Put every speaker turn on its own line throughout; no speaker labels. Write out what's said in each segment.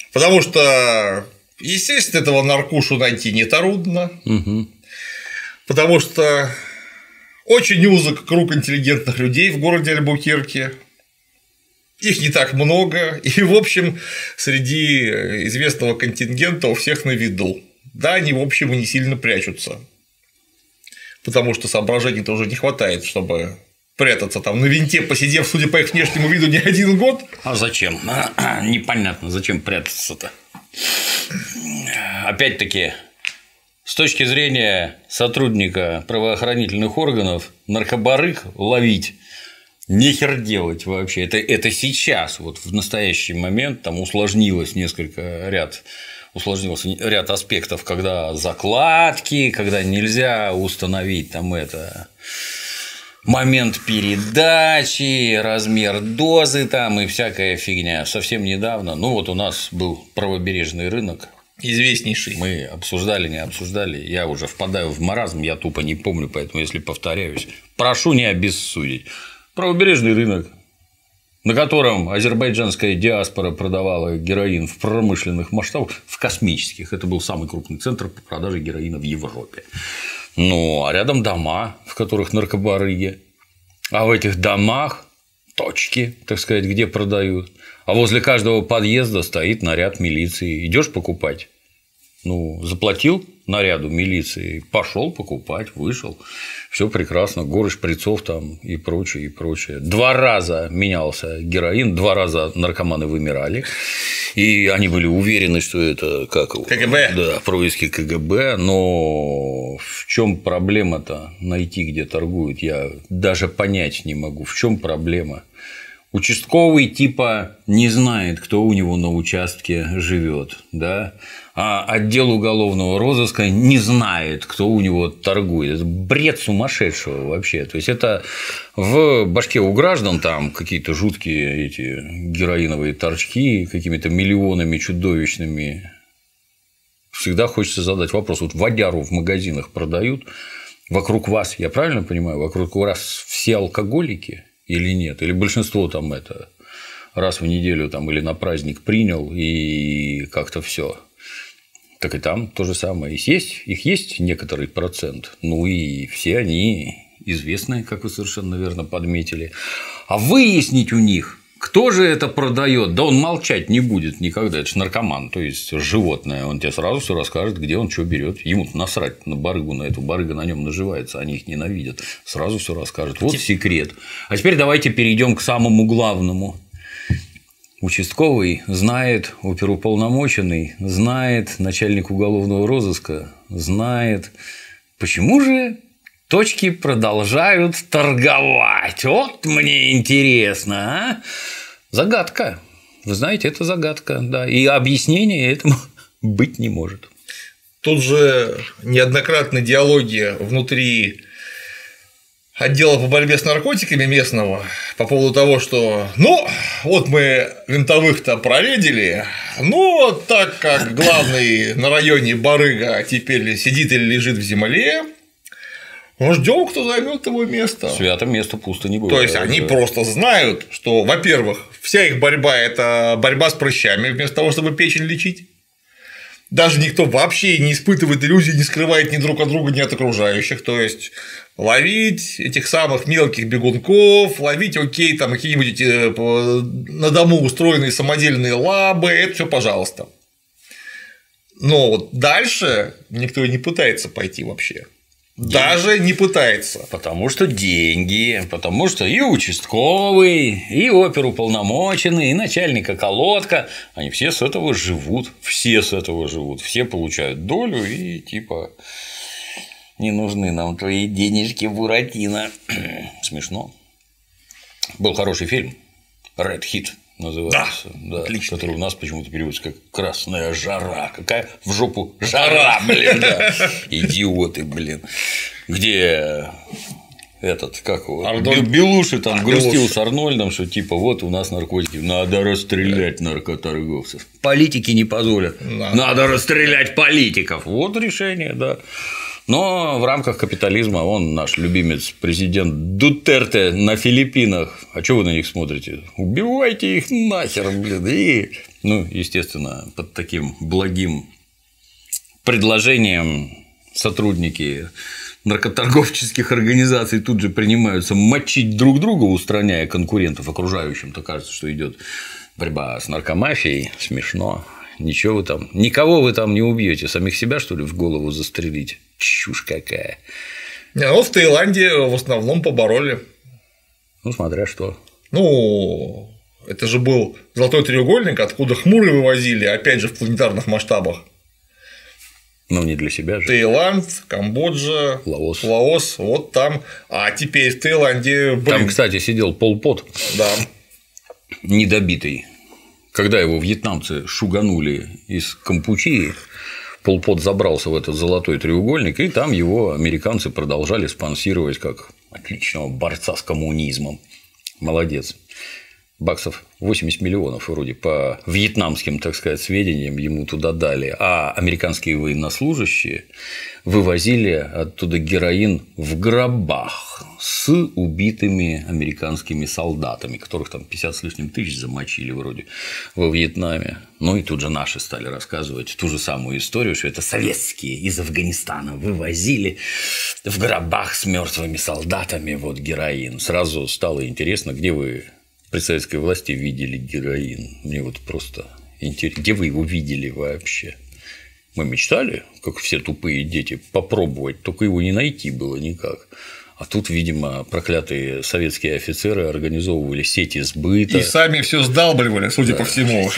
Потому что, естественно, этого наркушу найти нетрудно, потому что очень узок круг интеллигентных людей в городе Альбукерке. Их не так много, и, в общем, среди известного контингента у всех на виду. Да, они, в общем, и не сильно прячутся, потому что соображений-то уже не хватает, чтобы прятаться там на винте, посидев, судя по их внешнему виду, не 1 год.
А зачем? Непонятно, зачем прятаться-то. Опять-таки, с точки зрения сотрудника правоохранительных органов, наркобарыг ловить нехер делать вообще. Это сейчас, вот в настоящий момент, там усложнился ряд аспектов, когда закладки, когда нельзя установить там момент передачи, размер дозы там и всякая фигня. Совсем недавно, вот у нас был правобережный рынок.
Известнейший.
Мы обсуждали, не обсуждали. Я уже впадаю в маразм, я тупо не помню, поэтому, если повторяюсь, прошу не обессудить. Правобережный рынок, на котором азербайджанская диаспора продавала героин в промышленных масштабах, в космических. Это был самый крупный центр по продаже героина в Европе. А рядом дома, в которых наркобарыги. А в этих домах точки, так сказать, где продают. А возле каждого подъезда стоит наряд милиции. Идешь покупать? Заплатил наряду милиции, пошел покупать, вышел. Все прекрасно, горы шприцов там и прочее, и прочее. 2 раза менялся героин, 2 раза наркоманы вымирали. И они были уверены, что это
КГБ.
Да, происки КГБ. Но в чем проблема-то найти, где торгуют, я даже понять не могу. В чем проблема? Участковый типа не знает, кто у него на участке живет, да, а отдел уголовного розыска не знает, кто у него торгует. Это бред сумасшедшего вообще. То есть это в башке у граждан там какие-то жуткие эти героиновые торчки какими-то миллионами чудовищными. Всегда хочется задать вопрос: вот водяру в магазинах продают, вокруг вас, я правильно понимаю, вокруг вас все алкоголики? Или нет? Или большинство там раз в неделю там или на праздник принял и как-то все. Так и там то же самое. Их есть некоторый процент. И все они известны, как вы совершенно верно подметили. А выяснить у них, кто же это продает, да он молчать не будет никогда. Это же наркоман, то есть животное. Он тебе сразу все расскажет, где он что берет. Ему-то насрать на барыгу, на эту барыга на нем наживается, они их ненавидят. Сразу все расскажет. Вот секрет. А теперь давайте перейдем к самому главному. Участковый знает, оперуполномоченный знает, начальник уголовного розыска знает. Почему же точки продолжают торговать? Вот мне интересно, а? Загадка. Вы знаете, это загадка, да. И объяснения этому быть не может.
Тут же неоднократно диалоги внутри отдела по борьбе с наркотиками местного по поводу того, что вот мы винтовых-то проредили, так как главный на районе барыга теперь сидит или лежит в земле, ждем, кто займет его место.
Свято место пусто не бывает.
То есть они просто знают, что, во-первых, вся их борьба – это борьба с прыщами, вместо того, чтобы печень лечить. Даже никто вообще не испытывает иллюзий, не скрывает ни друг от друга, ни от окружающих. То есть ловить этих самых мелких бегунков, ловить, там какие-нибудь на дому устроенные самодельные лабы, это все пожалуйста. Но вот дальше никто и не пытается пойти вообще. Даже не пытается.
Потому что деньги, потому что и участковый, и оперуполномоченный, и начальник околотка, они все с этого живут, все получают долю и типа не нужны нам твои денежки, Буратино. Смешно. Был хороший фильм Red Hit называется, да, который у нас почему-то переводится как «Красная жара». Какая в жопу жара, блин, да. Идиоты, блин. Где Белуши там грустил с Арнольдом, что типа вот у нас наркотики, надо расстрелять наркоторговцев. Политики не позволят, надо расстрелять политиков. Вот решение, да. Но в рамках капитализма он наш любимец президент Дутерте на Филиппинах. А что вы на них смотрите? Убивайте их нахер, блин. И, ну, естественно, под таким благим предложением сотрудники наркоторговческих организаций тут же принимаются мочить друг друга, устраняя конкурентов окружающим-то кажется, что идет борьба с наркомафией. Смешно. Никого вы там не убьете, самих себя, что ли, в голову застрелить? Чушь какая.
Ну, в Таиланде в основном побороли.
Ну, смотря что.
Ну, это же был золотой треугольник, откуда хмуры вывозили, опять же, в планетарных масштабах.
Ну, не для себя же.
Таиланд, Камбоджа, Лаос, вот там. А теперь в Таиланде.
Там, кстати, сидел Пол Пот.
Да.
Недобитый. Когда его вьетнамцы шуганули из Кампучии, Пол Пот забрался в этот золотой треугольник, и там его американцы продолжали спонсировать как отличного борца с коммунизмом. Молодец. Баксов 80 миллионов вроде по вьетнамским, так сказать, сведениям ему туда дали, а американские военнослужащие вывозили оттуда героин в гробах с убитыми американскими солдатами, которых там 50 с лишним тысяч замочили вроде во Вьетнаме. Ну и тут же наши стали рассказывать ту же самую историю, что это советские из Афганистана вывозили в гробах с мертвыми солдатами вот героин. Сразу стало интересно, где вы при советской власти видели героин. Мне вот просто интересно, где вы его видели вообще? Мы мечтали, как все тупые дети, попробовать, только его не найти было никак. А тут, видимо, проклятые советские офицеры организовывали сети сбыта.
И сами все сдалбливали, судя по всему.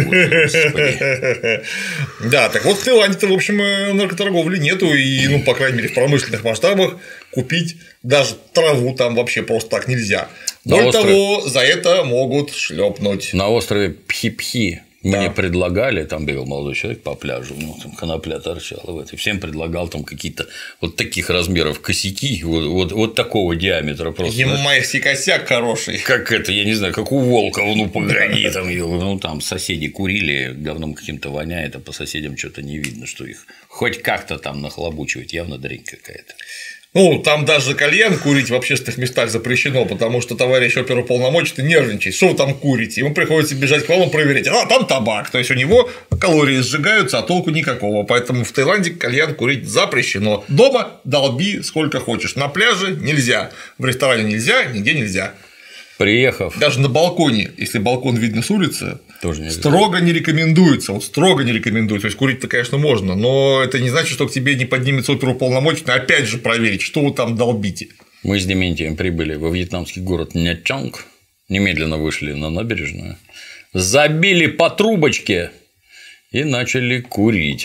Да, так вот в Таиланде-то, в общем, наркоторговли нету, и, ну, по крайней мере, в промышленных масштабах купить даже траву там вообще просто так нельзя. Более того, за это могут шлепнуть.
На острове Пхи-Пхи мне предлагали, там бегал молодой человек по пляжу, ну, там конопля торчала, и всем предлагал там какие-то вот таких размеров косяки, вот такого диаметра просто.
Ямайский косяк хороший.
Как это, я не знаю, как у волка, ну, погоди, там, ну, там соседи курили, говном каким-то воняет, а по соседям что-то не видно, что их хоть как-то там нахлобучивать, явно дрянь какая-то.
Ну, там даже кальян курить в общественных местах запрещено, потому что товарищ оперуполномоченный нервничает. Что вы там курите? Ему приходится бежать к вам и проверять. А, там табак. То есть у него калории сжигаются, а толку никакого. Поэтому в Таиланде кальян курить запрещено. Дома долби сколько хочешь. На пляже нельзя. В ресторане нельзя, нигде нельзя.
Приехав.
Даже на балконе, если балкон видно с улицы,
тоже
строго не рекомендуется. Вот строго не рекомендуется. То есть курить-то, конечно, можно, но это не значит, что к тебе не поднимется оперуполномоченный опять же проверить, что вы там долбите.
Мы с Дементием прибыли во вьетнамский город Нячанг, немедленно вышли на набережную, забили по трубочке и начали курить.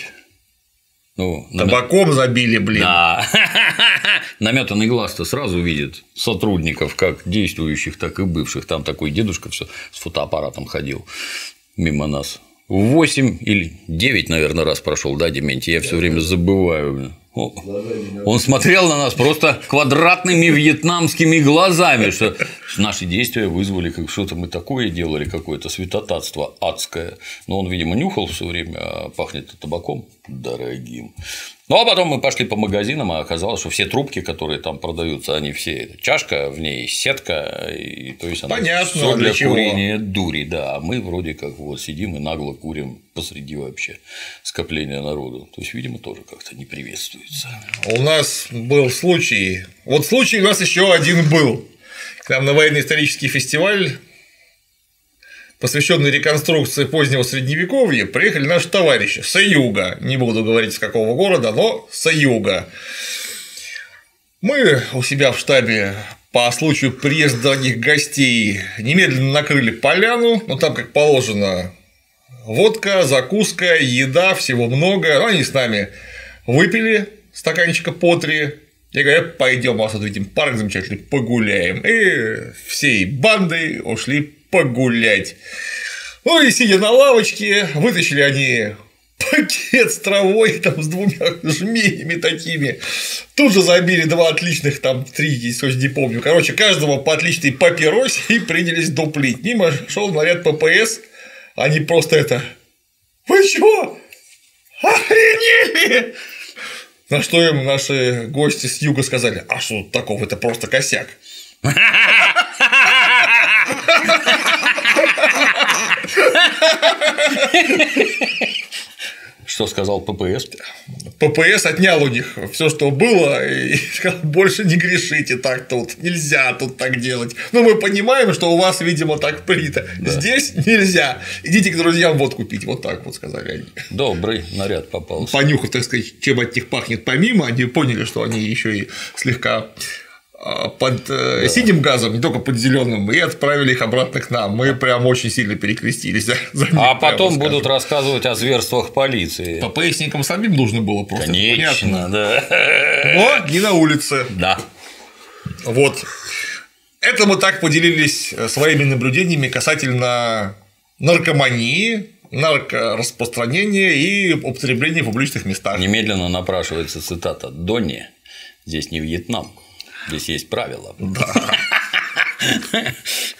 Ну,
табаком забили, блин.
Да. Наметанный глаз-то сразу видит сотрудников, как действующих, так и бывших. Там такой дедушка все с фотоаппаратом ходил мимо нас. 8 или 9, наверное, раз прошел, да, Дементий? Я все время забываю. Он смотрел на нас просто квадратными вьетнамскими глазами, что наши действия вызвали, как что-то мы такое делали, какое-то святотатство адское. Но он, видимо, нюхал все время, а пахнет табаком дорогим. Ну, а потом мы пошли по магазинам, а оказалось, что все трубки, которые там продаются, они все чашка, в ней сетка, и то есть она
понятно,
для курения дури, да. А мы вроде как вот сидим и нагло курим посреди вообще скопления народу. То есть, видимо, тоже как-то не приветствуется.
У нас был случай. Вот случай у нас еще один был. К нам на военно-исторический фестиваль, посвященный реконструкции позднего средневековья, приехали наши товарищи с юга. Не буду говорить, с какого города, но с юга. Мы у себя в штабе по случаю приезда дорогих гостей немедленно накрыли поляну, но там, как положено, водка, закуска, еда, всего много. Они с нами выпили стаканчика по 3. Я говорю, пойдем, у вас тут видим парк замечательный, погуляем. И всей бандой ушли погулять. Ну и сидя на лавочке, вытащили они пакет с травой, там, с 2 жменями такими. Тут же забили 2 отличных, там 3, если не помню. Короче, каждого по отличной папиросе и принялись дуплить. Мимо шел наряд ППС, они просто это: вы чё? Охренели? На что им наши гости с юга сказали: а что тут такого, это просто косяк.
Что сказал ППС?
ППС отнял у них все, что было, и сказал: больше не грешите так тут, нельзя тут так делать. Но мы понимаем, что у вас, видимо, так принято. Да. Здесь нельзя. Идите к друзьям водку пить. Вот так вот сказали они.
Добрый наряд попался.
Понюхав, так сказать, чем от них пахнет помимо, они поняли, что они еще и слегка под синим газом, не только под зеленым, и отправили их обратно к нам. Мы прям очень сильно перекрестились за них,
а потом будут рассказывать о зверствах полиции.
ППСникам самим нужно было просто.
Конечно, да.
Но не на улице.
Да.
Вот. Это мы так поделились своими наблюдениями касательно наркомании, наркораспространения и употребления в публичных местах.
Немедленно напрашивается цитата Донни: «Здесь не Вьетнам. Здесь есть правила».
Да.